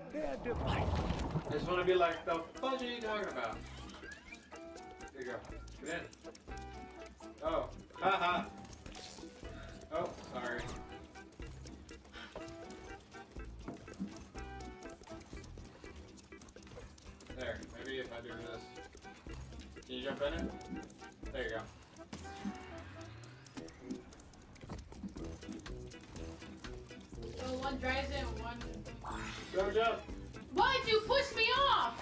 their device. I just want to be like, the fudge are you talking about? There you go. Get in. Oh. Haha. Oh, sorry. There. Maybe if I do this. Can you jump in it? There you go. So one drives in, one... Go jump! Why'd you push me off?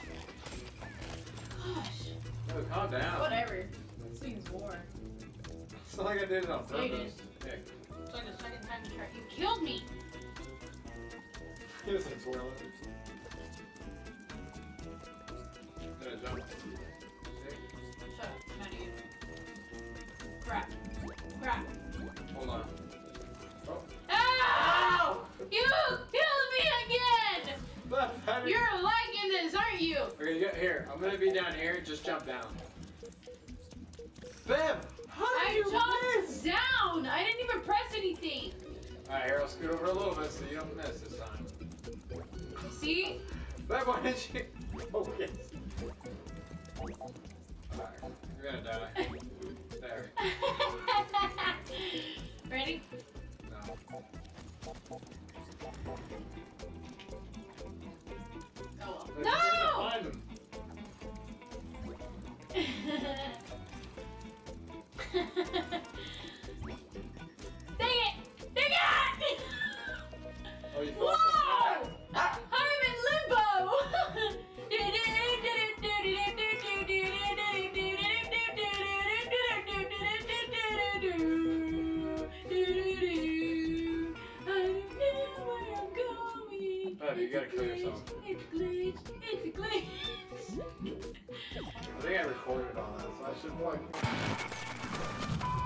Gosh. No, calm down. Whatever. This thing's war. It's not like I did it on purpose. Hey. It's like the second time you tried. You killed me! Give us a twirl. Gonna jump. See? Shut up. Not you. Crap. Crap. Hold on. Oh. Ow! You killed me again! How do you... You're liking this, aren't you? Okay, here. I'm gonna be down here. Just jump down. Bam! How did you miss? Down! I didn't even press anything. Alright, here, I'll scoot over a little bit so you don't miss this time. See? That one hit you. Oh, yes. Alright, you're gonna die. There. Ready? No. Oh well. Let's No! find him. Dang it! Dang it! Oh, you Whoa! I'm in limbo! Oh, you gotta kill yourself. It's glitch. It's a glitch. I think I recorded all that, so I should plug.